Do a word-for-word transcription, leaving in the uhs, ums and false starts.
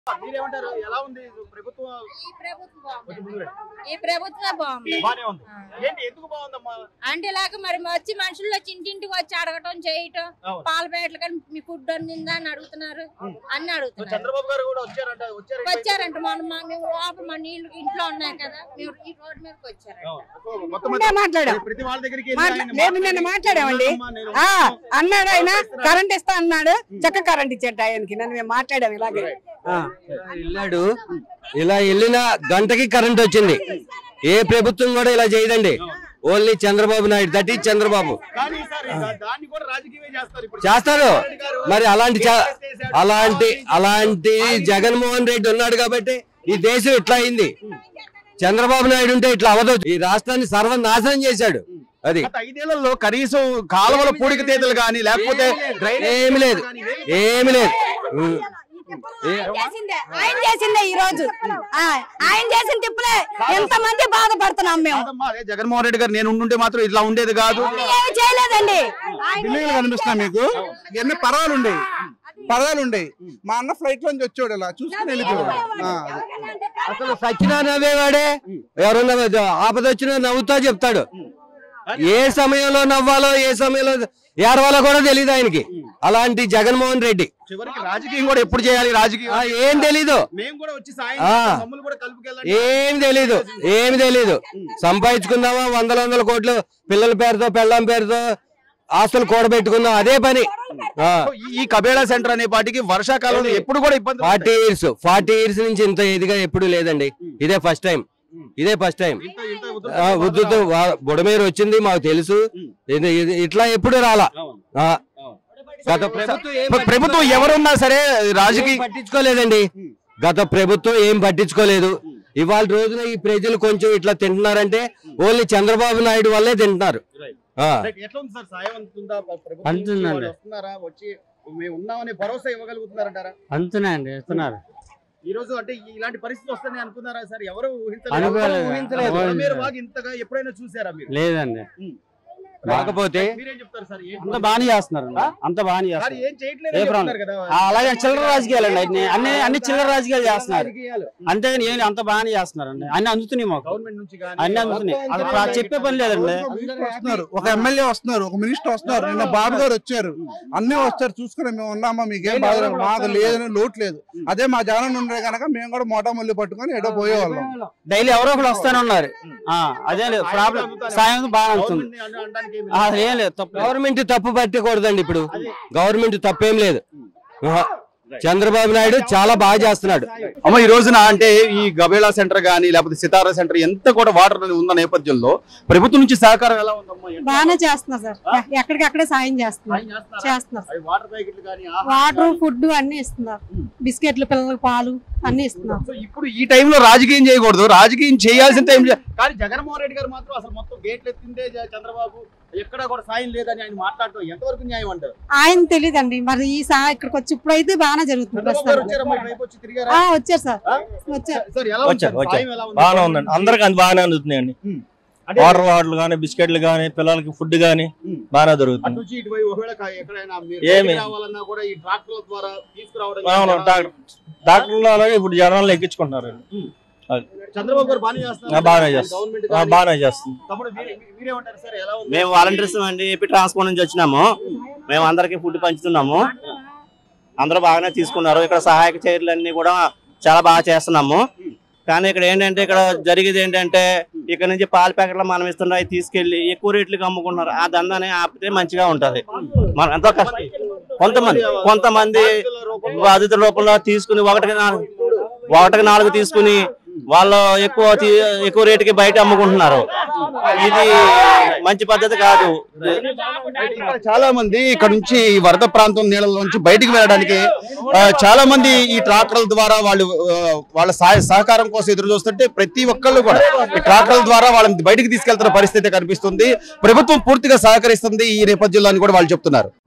మీరేమంటారు? ఎలా ఉంది ప్రభుత్వం? ఈ ప్రభుత్వం ఈ ప్రభుత్వం బాగుంది. ఏంటి ఎందుకు బాగుందమ్మా అంటే ఇలాగ మరి వచ్చి మనుషులు వచ్చి ఇంటింటికి వచ్చి అడగటం చేయటం, పాల ప్యాకెట్లు కానీ మీ ఫుడ్ అందిందా అని అడుగుతున్నారు, అన్ని అడుగుతున్నారు. చంద్రబాబు గారు కూడా వచ్చారంట వచ్చారంట మొన్న మేము లోపల మా నీళ్లు ఇంట్లో ఉన్నాయి కదా, మేము ఈ రోడ్డు మీదకి వచ్చారంట. మాట్లాడామండి. అన్నాడు ఆయన కరెంట్ ఇస్తా అన్నాడు, చక్క కరెంట్ ఇచ్చాడు ఆయనకి. నన్ను మేము మాట్లాడాము ఇలాగే. వెళ్ళాడు, ఇలా వెళ్ళిన గంటకి కరెంట్ వచ్చింది. ఏ ప్రభుత్వం కూడా ఇలా చేయదండి, only Chandrababu Naidu. That is Chandrababu చేస్తారు. మరి అలాంటి అలాంటి అలాంటి జగన్మోహన్ రెడ్డి ఉన్నాడు కాబట్టి ఈ దేశం ఇట్లా అయింది. చంద్రబాబు నాయుడు ఉంటే ఇట్లా అవ్వదు. ఈ రాష్ట్రాన్ని సర్వనాశనం చేశాడు. అది ఐదేళ్లలో కనీసం కాలువల పూడిక తేదీలు కానీ లేకపోతే ఏమి లేదు, ఏమి లేదు. ఆయన చేసిందే ఈ రోజు, ఆయన చేసిన తిప్పులే ఎంత మంది బాధపడుతున్నాం మేము. జగన్మోహన్ రెడ్డి గారు నేను ఉండుంటే మాత్రం ఇట్లా ఉండేది కాదు. ఏమి చేయలేదండి. కనిపిస్తున్నా మీకు ఎన్ని పర్వాలు ఉండేవి, పర్వాలు ఉండేవి. మా అన్న ఫ్లైట్ లోంచి వచ్చాడు, ఇలా చూసుకుని వెళ్ళిపోయాడు. అసలు సచ్చినా నవ్వేవాడే, ఎవరన్నా ఆపద వచ్చినా నవ్వుతా చెప్తాడు. ఏ సమయంలో నవ్వాలో ఏ సమయంలో ఏడవాలో కూడా తెలియదు ఆయనకి. అలాంటి జగన్మోహన్ రెడ్డి రాజకీయం కూడా ఎప్పుడు చేయాలి, రాజకీయం ఏం తెలీదు, ఏం తెలీదు, ఏమి తెలీదు. సంపాదించుకుందామా వందల వందల కోట్లు, పిల్లల పేరుతో పెళ్ళాం పేరుతో ఆస్తులు కూడబెట్టుకుందాం, అదే పని. ఈ కబేళా సెంటర్ అనే పాటికి వర్షాకాలంలో ఎప్పుడు కూడా ఇబ్బంది. ఫార్టీ ఇయర్స్ ఫార్టీ ఇయర్స్ నుంచి ఇంత ఇదిగా ఎప్పుడు లేదండి. ఇదే ఫస్ట్ టైం, ఇదే ఫస్ట్ టైం. ఉద్దుతో బుడమేరు వచ్చింది మాకు తెలుసు, ఇట్లా ఎప్పుడు రాలా. గత ప్రభుత్వం ఎవరున్నా సరే రాజకీయం పట్టించుకోలేదండి. గత ప్రభుత్వం ఏం పట్టించుకోలేదు. ఇవాళ రోజున ఈ ప్రజలు కొంచెం ఇట్లా తింటున్నారంటే ఓన్లీ చంద్రబాబు నాయుడు వల్లే తింటున్నారు. అంతేనండి ఇస్తున్నారు. ఈ రోజు అంటే ఇలాంటి పరిస్థితి వస్తుంది అనుకున్నారా సార్? ఎవరు ఊహించలేదు. ఇంతగా ఎప్పుడైనా చూసారా మీరు? లేదండి. కాకపోతే మీరేం చెప్తారు సార్? అంత బాగానే చేస్తున్నారు, అంత బాగానే చేస్తున్నారు. ఏం చేయట్లేదు. అలాగే చిల్లర రాజకీయాలండి, అన్ని అన్ని చిల్లర రాజకీయాలు చేస్తున్నారు. అంతేగాని ఏం అంత బాగానే చేస్తున్నారండి. అన్ని అందుతున్నాయి మాకు, గవర్నమెంట్ నుంచి అన్ని అందుతున్నాయి. చెప్పే పని లేదండి. వస్తున్నారు, ఒక ఎమ్మెల్యే వస్తున్నారు, ఒక మినిస్టర్ వస్తున్నారు, నిన్న బాబు గారు వచ్చారు, అన్ని వస్తారు. చూసుకుని మేము ఉన్నామా, మీకేం బాధ లేదు, మాకు లేదని లోటు లేదు. అదే మా జగన్ ఉండే కనుక మేము కూడా మోటా మళ్ళీ పట్టుకొని ఎటో పోయేవాళ్ళం. డైలీ ఎవరో ఒకరు వస్తానే ఉన్నారు. అదే లేదు ప్రాబ్లం. సాయం బాగా అవుతుంది. గవర్నమెంట్ తప్పు పట్టకూడదండి. ఇప్పుడు గవర్నమెంట్ తప్పేం లేదు. చంద్రబాబు నాయుడు చాలా బాగా చేస్తున్నాడు. అమ్మ ఈ రోజున అంటే ఈ గబేళా సెంటర్ గానీ లేకపోతే సితారా సెంటర్ ఎంత కూడా వాటర్ ఉన్న నేపథ్యంలో ప్రభుత్వం నుంచి సహకారం ఎలా ఉందమ్మా? బాగానే చేస్తున్నారు సార్, ఎక్కడికక్కడే సాయం చేస్తున్నారు చేస్తున్నారు వాటర్ ఫుడ్ అన్ని ఇస్తున్నారు, బిస్కెట్లు, పిల్లలకు పాలు అన్ని ఇస్తున్నారు. ఇప్పుడు ఈ టైంలో రాజకీయం చేయకూడదు, రాజకీయం చేయాల్సిన టైం. కానీ జగన్మోహన్ రెడ్డి గారు మాత్రం అసలు మొత్తం గేట్లు ఎత్తిందే చంద్రబాబు, ఎక్కడ కూడా సాయం లేదని ఆయన మాట్లాడటం ఎంతవరకు న్యాయం అంటారు? ఆయన తెలియదండి మరి. ఈ సా ఇక్కడికి వచ్చి ఇప్పుడైతే బాగానే జరుగుతుంది. వచ్చారు సార్, వచ్చారు. బాగానే ఉందండి, అందరికి అది బాగానే అందుతున్నాయండి. వాటర్ వాటర్లు కానీ బిస్కెట్లు కానీ పిల్లలకి ఫుడ్ కానీ బాగానే దొరుకుతుంది. డాక్టర్లు ఇప్పుడు జనాలు ఎక్కించుకుంటున్నారు. చంద్రబాబు గారు బాగానే చేస్తారు, బాగానే చేస్తుంది. మేము వాలంటీర్స్ అండి, ఏపీ ట్రాన్స్పోర్ట్ నుంచి వచ్చినాము. మేము అందరికి ఫుడ్ పంచుతున్నాము, అందరూ బాగానే తీసుకున్నారు. ఇక్కడ సహాయక చర్యలన్నీ కూడా చాలా బాగా చేస్తున్నాము. కానీ ఇక్కడ ఏంటంటే ఇక్కడ జరిగేది ఏంటంటే ఇక్కడ నుంచి పాల ప్యాకెట్లు మనం ఇస్తున్నా తీసుకెళ్లి ఎక్కువ రేట్లకు అమ్ముకుంటున్నారు. ఆ దందాన్ని ఆపితే మంచిగా ఉంటది. మనం ఎంతో కష్టం. కొంతమంది కొంతమంది బాధితుల రూపంలో తీసుకుని ఒకటికి నాలుగు ఒకటికి నాలుగు తీసుకుని వాళ్ళు ఎక్కువ ఎక్కువ రేటుకి బయట అమ్ముకుంటున్నారు. ఇది మంచి పద్ధతి కాదు. చాలా మంది ఇక్కడ నుంచి వరద ప్రాంతం నీళ్ళ నుంచి బయటికి వెళ్ళడానికి చాలా మంది ఈ ట్రాక్టర్ల ద్వారా వాళ్ళు వాళ్ళ సహకారం కోసం ఎదురు చూస్తుంటే ప్రతి ఒక్కళ్ళు కూడా ఈ ట్రాక్టర్ల ద్వారా వాళ్ళని బయటికి తీసుకెళ్తున్న పరిస్థితి కనిపిస్తుంది. ప్రభుత్వం పూర్తిగా సహకరిస్తుంది ఈ నేపథ్యంలో అని కూడా వాళ్ళు చెప్తున్నారు.